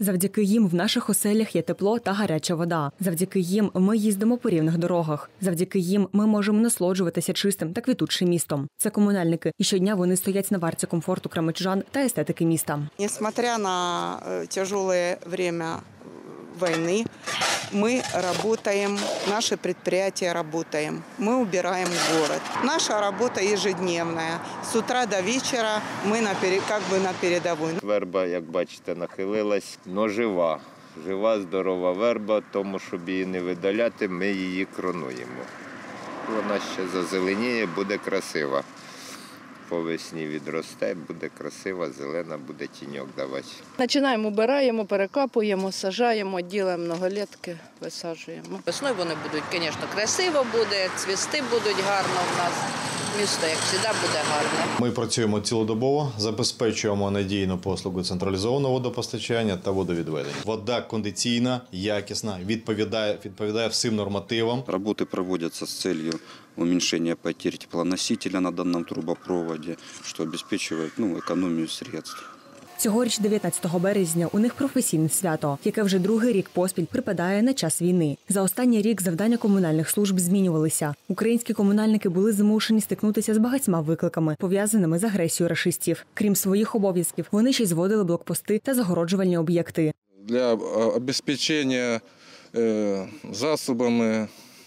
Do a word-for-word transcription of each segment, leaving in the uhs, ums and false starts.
Завдяки їм в наших оселях є тепло та гаряча вода. Завдяки їм ми їздимо по рівних дорогах. Завдяки їм ми можемо насолоджуватися чистим та квітучим містом. Це комунальники. І щодня вони стоять на варті комфорту кременчужан та естетики міста. Несмотря на тяжелое время войны, мы работаем, наши предприятия работаем, мы убираем город. Наша работа ежедневная. С утра до вечера мы на, как бы на передовой. Верба, як бачите, нахилилась, но жива. Жива, здорова верба, тому, щоб її не видаляти, ми її кронуємо. Вона ще зазеленіє, буде красива. По весні відросте, буде красива, зелена, буде тіньок давати. Починаємо, обираємо, перекапуємо, саджаємо, ділимо многолітки, висаджуємо. Весною вони будуть, звісно, красиво буде, цвісти будуть гарно в нас. Місто, як завжди, буде гарне. Ми працюємо цілодобово, забезпечуємо надійну послугу централізованого водопостачання та водовідведення. Вода кондиційна, якісна, відповідає, відповідає всім нормативам. Роботи проводяться з цілею уменьшення потерь теплоносителя на даному трубопроводі, що забезпечує ну, економію средств. Цьогоріч, дев'ятнадцятого березня, у них професійне свято, яке вже другий рік поспіль припадає на час війни. За останній рік завдання комунальних служб змінювалися. Українські комунальники були змушені стикнутися з багатьма викликами, пов'язаними з агресією рашистів. Крім своїх обов'язків, вони ще й зводили блокпости та загороджувальні об'єкти. Для забезпечення засобами,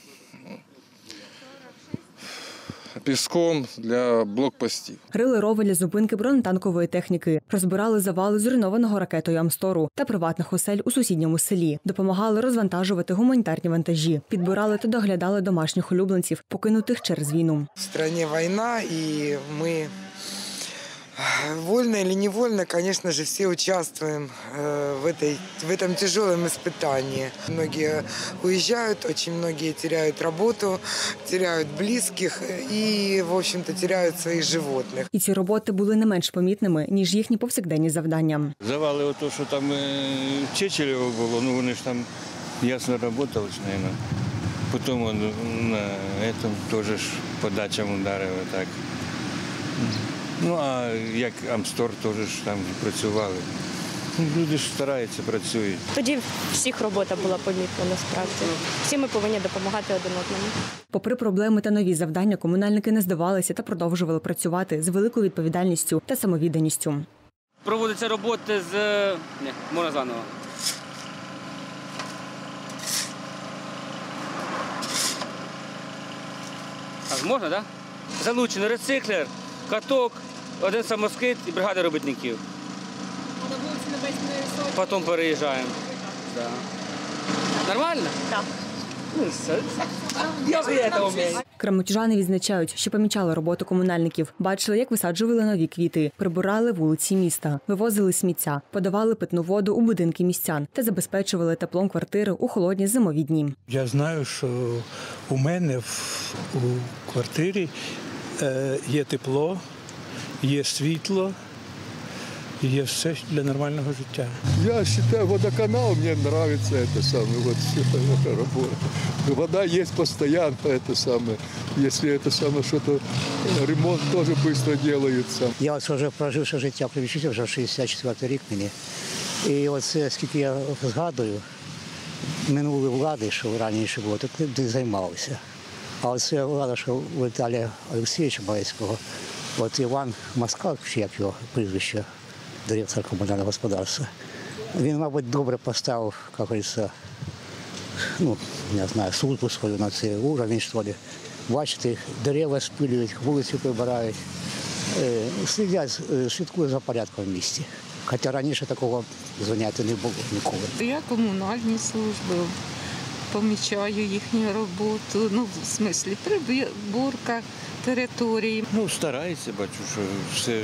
піском для блокпостів. Рили рови для зупинки бронетанкової техніки, розбирали завали зруйнованого ракетою Амстору та приватних осель у сусідньому селі, допомагали розвантажувати гуманітарні вантажі, підбирали та доглядали домашніх улюбленців, покинутих через війну. В країні війна, і ми вольно или невольно, конечно же, все участвуем в, этой, в этом тяжелом испытании. Многие уезжают, очень многие теряют работу, теряют близких и, в общем-то, теряют своих животных. І ці роботи були не менш помітними, ніж їхні повсякденні завдання. Завали ото, що там в Чечелево було, ну вони ж там ясно працювали, мабуть. Потім на цьому теж по дачам ударили так. Ну, а як Амстор теж там працювали. Люди ж стараються, працюють. Тоді всіх робота була помітна, насправді. Всі ми повинні допомагати один одному. Попри проблеми та нові завдання, комунальники не здавалися та продовжували працювати з великою відповідальністю та самовідданістю. Проводяться роботи з... Ні, можна заново. Так, можна, так? Да? Залучений рециклер, каток, один самоскид і бригада робітників. Потім переїжджаємо. Да. Нормально? Так. Ну, все. Я вже це вмію. Кременчужани відзначають, що помічали роботу комунальників. Бачили, як висаджували нові квіти, прибирали вулиці міста, вивозили сміття, подавали питну воду у будинки містян та забезпечували теплом квартири у холодні зимові дні. Я знаю, що у мене в, у квартирі е, є тепло, є світло, є все для нормального життя. Я вважаю, водоканал, мені подобається це саме, вот, ця робота. Вода є постійно, це саме. Якщо це саме, що то ремонт теж швидко робиться. Я от вже проживши життя, привчився вже шістдесят четвертий рік мені. І от скільки я згадую, минулі влади, що раніше було, то не займалися. А от ця влада, що у Віталія Олексійовича Маєцького, от Іван Москал, як його прізвище, директор комунального господарства. Він, мабуть, добре поставив, як говориться, ну, не знаю, службу свою на цей уровень, що ли. Бачите, дерева спилюють, вулицю прибирають, слідять, слідкують за порядком в місті. Хоча раніше такого заняття не було ніколи. Я комунальні служби, помічаю їхню роботу, ну, в смислі, приборка території. Ну, стараються, бачу, що все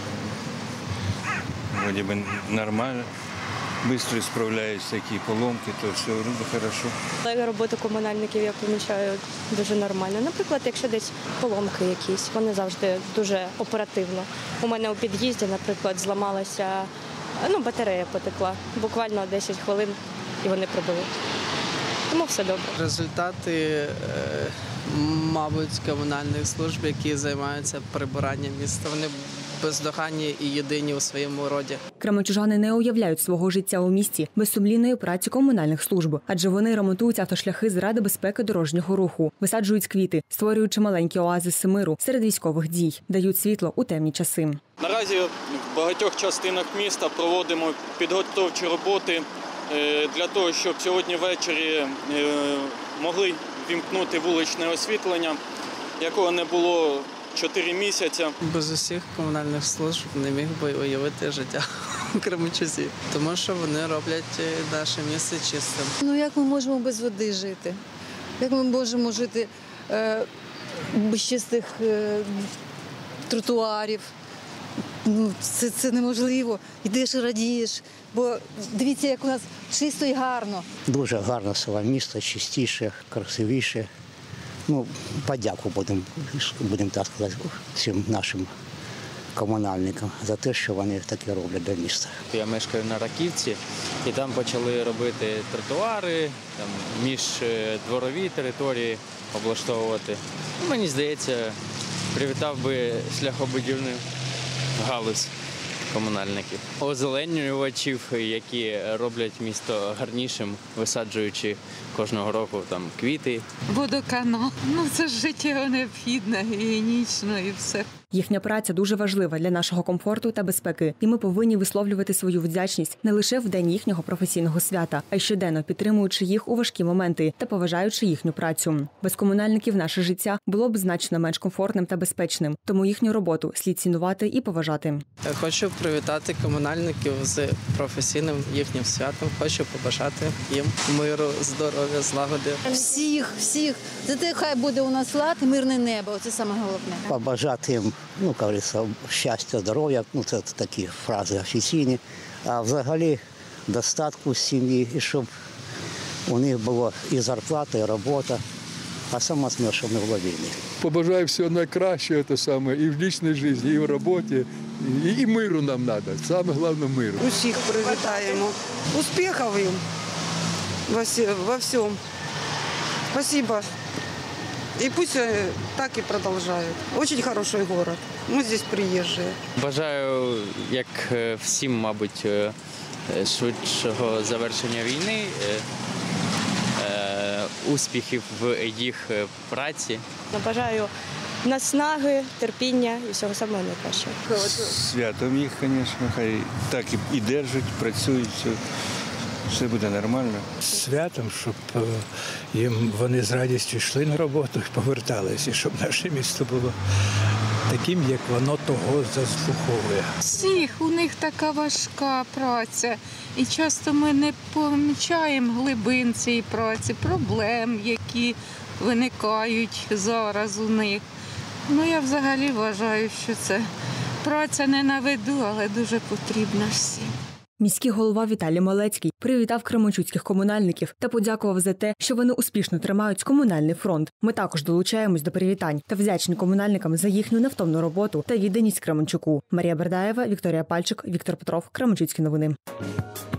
вроді би нормально. Швидко справляються, які поломки, то все добре, добре. Роботу комунальників я помічаю дуже нормально. Наприклад, якщо десь поломки якісь, вони завжди дуже оперативно. У мене у під'їзді, наприклад, зламалася, ну, батарея потекла. Буквально десять хвилин і вони прибули. Тому все добре. Результати, мабуть, комунальних служб, які займаються прибиранням міста, вони бездоганні і єдині у своєму роді. Кременчужани не уявляють свого життя у місті без сумлінної праці комунальних служб, адже вони ремонтують автошляхи заради безпеки дорожнього руху, висаджують квіти, створюючи маленькі оазиси миру серед військових дій, дають світло у темні часи. Наразі в багатьох частинах міста проводимо підготовчі роботи для того, щоб сьогодні ввечері могли вімкнути вуличне освітлення, якого не було чотири місяці. Без усіх комунальних служб не міг би уявити життя у Кременчузі, тому що вони роблять наше місце чистим. Ну як ми можемо без води жити? Як ми можемо жити е, без чистих е, тротуарів? Ну, це, це неможливо. Йдеш і радієш, бо дивіться, як у нас чисто і гарно. Дуже гарне село, місто, чистіше, красивіше. Ну, подяку будемо, будемо так сказати, всім нашим комунальникам за те, що вони таке роблять для міста. Я мешкаю на Раківці, і там почали робити тротуари, там, міждворові території облаштовувати. Мені здається, привітав би шляхобудівну галузь комунальників. Озеленювачів, які роблять місто гарнішим, висаджуючи кожного року там квіти. Водоканал. Ну це ж життєво необхідне, гігієнічно і все. Їхня праця дуже важлива для нашого комфорту та безпеки, і ми повинні висловлювати свою вдячність не лише в день їхнього професійного свята, а й щоденно підтримуючи їх у важкі моменти та поважаючи їхню працю. Без комунальників наше життя було б значно менш комфортним та безпечним, тому їхню роботу слід цінувати і поважати. Хочу привітати комунальників з професійним їхнім святом. Хочу побажати їм миру, здоров'я, злагоди. Всіх, всіх. Зате хай буде у нас лад і мирне небо. Це саме головне. Побажати їм, ну, як говориться, щастя, здоров'я, ну, це такі фрази офіційні, а взагалі достатку сім'ї, і щоб у них було і зарплата, і робота, а саме основне, щоб не було війни. Побажаю всього найкращого, це саме, і в лічній житті, і в роботі, і, і миру нам треба, саме головне миру. Усіх привітаємо, успіхів їм во всьому. Спасибо. И пусть так и продолжают. Очень хороший город. Мы здесь приезжие. Бажаю, як всім, мабуть, швидшого завершення війни, успіхів в їх праці. Бажаю наснаги, терпіння і всього самого найкращого. Святом їх, звісно, хай так і держать, працюють. Все буде нормально. Святом, щоб їм вони з радістю йшли на роботу і поверталися, і щоб наше місто було таким, як воно того заслуговує. Всіх, у них така важка праця. І часто ми не помічаємо глибин цієї праці, проблем, які виникають зараз у них. Ну, я взагалі вважаю, що це праця не на виду, але дуже потрібна всім. Міський голова Віталій Малецький привітав кременчуцьких комунальників та подякував за те, що вони успішно тримають комунальний фронт. Ми також долучаємось до привітань та вдячні комунальникам за їхню невтомну роботу та відданість Кременчуку. Марія Бердаєва, Вікторія Пальчик, Віктор Петров, Кременчуцькі новини.